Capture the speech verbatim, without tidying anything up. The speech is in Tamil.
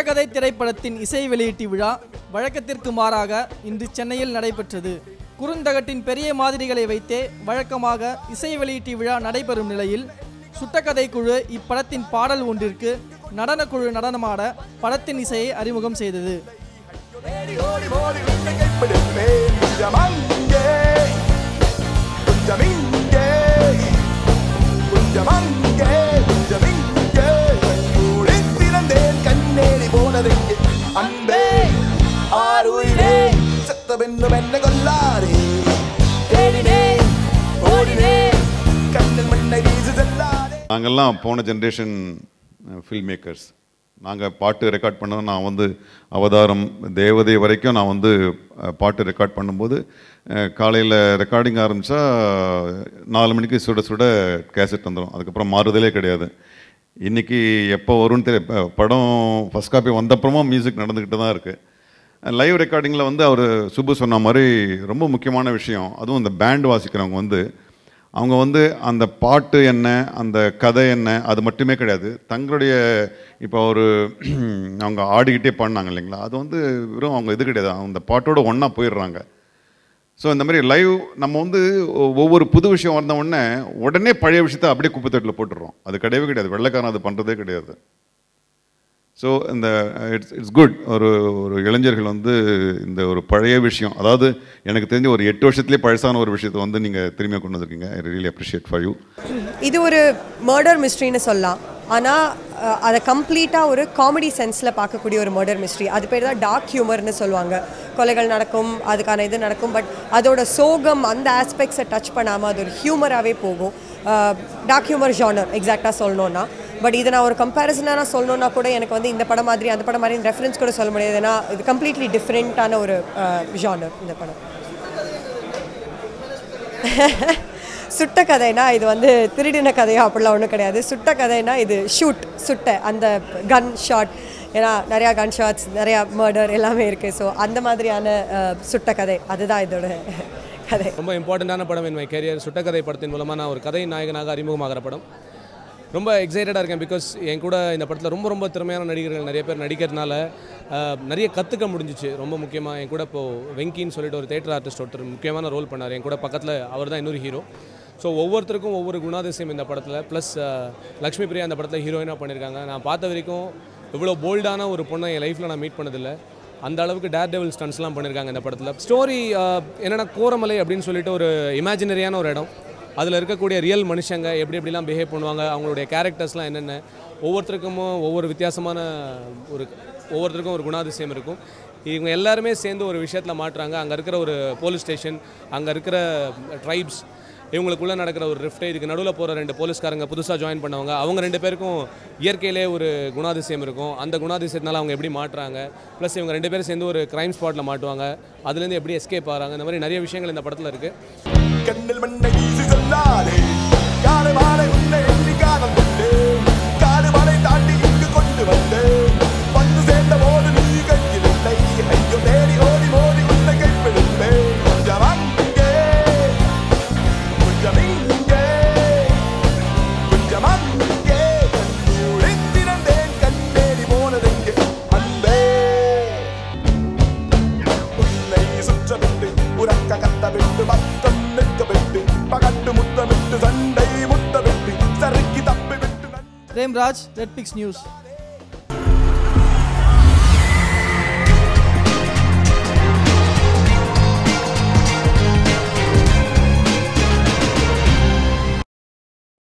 சுட்ட கதை திரைப்படத்தின் இசை வெளியீட்டு விழா வழக்கத்திற்கு மாறாக இன்று சென்னையில் நடைபெற்றது. குறுந்தகட்டின் பெரிய மாதிரிகளை வைத்தே வழக்கமாக இசை வெளியீட்டு விழா நடைபெறும் நிலையில் சுட்ட கதை குழு இப்படத்தின் பாடல் ஒன்றிற்கு நடன குழு நடனமாட படத்தின் இசையை அறிமுகம் செய்தது. நாங்கள்லாம் போன ஜென்ரேஷன் ஃபில்ம் மேக்கர்ஸ். நாங்கள் பாட்டு ரெக்கார்ட் பண்ணது நான் வந்து அவதாரம் தேவதை வரைக்கும் நான் வந்து பாட்டு ரெக்கார்ட் பண்ணும்போது காலையில் ரெக்கார்டிங் ஆரம்பித்தா நாலு மணிக்கு சுட சுட கேசட் வந்துடும். அதுக்கப்புறம் மாறுதலே கிடையாது. இன்றைக்கி எப்போ வரும்னு தெரிய படம் ஃபஸ்ட் காப்பி வந்தப்புறமா மியூசிக் நடந்துக்கிட்டு தான் இருக்குது. லைவ் ரெக்கார்டிங்கில் வந்து அவர் சுபு சொன்ன மாதிரி ரொம்ப முக்கியமான விஷயம், அதுவும் இந்த பேண்ட் வாசிக்கிறவங்க வந்து அவங்க வந்து அந்த பாட்டு என்ன அந்த கதை என்ன அது மட்டுமே கிடையாது, தங்களுடைய இப்போ ஒரு அவங்க ஆடிக்கிட்டே பாடினாங்க இல்லைங்களா, அது வந்து வெறும் அவங்க இது கிடையாது, அந்த பாட்டோட ஒன்றா போயிடுறாங்க. ஸோ இந்த மாதிரி லைவ் நம்ம வந்து ஒவ்வொரு புது விஷயம் வந்த உடனே உடனே பழைய விஷயத்தை அப்படியே குப்பைத்தட்டில் போட்டுடுறோம். அது கிடையவே கிடையாது, வெள்ளைக்காரன் அது பண்ணுறதே கிடையாது. ஸோ இந்த இட்ஸ் இட்ஸ் குட். ஒரு ஒரு இளைஞர்கள் வந்து இந்த ஒரு பழைய விஷயம், அதாவது எனக்கு தெரிஞ்ச ஒரு எட்டு வருஷத்துலேயே பழசான ஒரு விஷயத்தை வந்து நீங்கள் திரும்பியாக கொண்டு வந்திருக்கீங்க. I really appreciate for you. இது ஒரு மர்டர் மிஸ்ட்ரின்னு சொல்லலாம், ஆனால் அதை கம்ப்ளீட்டாக ஒரு காமெடி சென்ஸில் பார்க்கக்கூடிய ஒரு மர்டர் மிஸ்ட்ரி. அது பேர் தான் டார்க் ஹியூமர்னு சொல்லுவாங்க. கொலைகள் நடக்கும், அதுக்கான இது நடக்கும், பட் அதோட சோகம் அந்த ஆஸ்பெக்ட்ஸை டச் பண்ணாமல் அது ஒரு ஹியூமராகவே போகும். டார்க் ஹியூமர் ஜானர் எக்ஸாக்டாக சொல்லணுன்னா. பட் இதை நான் ஒரு கம்பேரிசனாக நான் சொல்லணுன்னா கூட எனக்கு வந்து இந்த படம் மாதிரி அந்த படம் மாதிரி ரெஃபரன்ஸ் கூட சொல்ல முடியாது. ஏன்னா இது கம்ப்ளீட்லி டிஃப்ரெண்ட்டான ஒரு ஜானர் இந்த படம். சுட்ட கதைனா இது வந்து திருடின கதையோ அப்படிலாம் ஒன்றும் கிடையாது. சுட்ட கதைனா இது ஷூட் சுட்ட அந்த கன் ஷாட், ஏன்னா நிறையா கன் ஷாட்ஸ் நிறையா மர்டர் எல்லாமே இருக்குது. ஸோ அந்த மாதிரியான சுட்ட கதை அதுதான் இதோட கதை. ரொம்ப இம்பார்ட்டண்ட்டான படம் இன் மை கேரியர். சுட்ட கதை படத்தின் மூலமாக நான் ஒரு கதை நாயகனாக அறிமுகமாகிற படம். ரொம்ப எக்ஸைட்டடாக இருக்கேன். பிகாஸ் என் கூட இந்த படத்தில் ரொம்ப ரொம்ப திறமையான நடிகர்கள் நிறைய பேர் நடிக்கிறதுனால நிறைய கற்றுக்க முடிஞ்சிச்சு. ரொம்ப முக்கியமாக என் கூட இப்போது வெங்கின்னு சொல்லிட்டு ஒரு தேட்டர் ஆர்டிஸ்ட் ஒருத்தர் முக்கியமான ரோல் பண்ணார் என் கூட பக்கத்தில். அவர் தான் இன்னொரு ஹீரோ. ஸோ ஒவ்வொருத்தருக்கும் ஒவ்வொரு குணாதிசயம் இந்த படத்தில். ப்ளஸ் லக்ஷ்மி பிரியா இந்த படத்தில் ஹீரோயினாக பண்ணியிருக்காங்க. நான் பார்த்த வரைக்கும் இவ்வளோ போல்டான ஒரு பொண்ணை என் லைஃப்பில் நான் மீட் பண்ணதில்லை. அந்த அளவுக்கு டேர் டெவில் ஸ்டன்ஸ்லாம் பண்ணியிருக்காங்க இந்த படத்தில். ஸ்டோரி என்னென்னா கோரமலை அப்படின்னு சொல்லிட்டு ஒரு இமேஜினரியான ஒரு இடம். அதில் இருக்கக்கூடிய ரியல் மனுஷங்க எப்படி எப்படிலாம் பிஹேவ் பண்ணுவாங்க, அவங்களுடைய கேரக்டர்ஸ்லாம் என்னென்ன, ஒவ்வொருத்தருக்கும் ஒவ்வொரு வித்தியாசமான ஒரு ஒவ்வொருத்தருக்கும் ஒரு குணாதிசயம் இருக்கும். இவங்க எல்லாருமே சேர்ந்து ஒரு விஷயத்தில் மாட்டுறாங்க. அங்கே இருக்கிற ஒரு போலீஸ் ஸ்டேஷன், அங்கே இருக்கிற ட்ரைப்ஸ், இவங்களுக்குள்ளே நடக்கிற ஒரு ரிஃப்ட், இதுக்கு நடுவில் போகிற ரெண்டு போலீஸ்காரங்க புதுசாக ஜாயின் பண்ணவங்க, அவங்க ரெண்டு பேருக்கும் இயற்கையிலே ஒரு குணாதிசயம் இருக்கும். அந்த குணாதிசயத்தினால அவங்க எப்படி மாட்டுறாங்க, ப்ளஸ் இவங்க ரெண்டு பேரும் சேர்ந்து ஒரு க்ரைம் ஸ்பாட்டில் மாட்டுவாங்க, அதுலேருந்து எப்படி எஸ்கேப் ஆகிறாங்க, இந்த மாதிரி நிறைய விஷயங்கள் இந்த படத்தில் இருக்குது. கண்ணில் மண்ணை வீசி சொல்லாதே, காலை மாலை உன்னை எண்ணி காதல் கொண்டு, காடு மலை தாண்டி இங்கு கொண்டு வந்து, வந்து சேர்ந்த போது நீ கையில் இல்லை, ஐயோ தேடி ஓடி ஓடி உன்னை கைப்பிடித்தேன். கொஞ்சம் அங்கே கொஞ்சம் இங்கே கொஞ்சம் அங்கே கண்ணூரை திறந்தேன், கண்ணேறி போனதெங்கே அன்பே, உன்னை சுற்றவிட்டு உறக்க கத்த விட்டு பக்கம் Prem Raj, Red P I X News.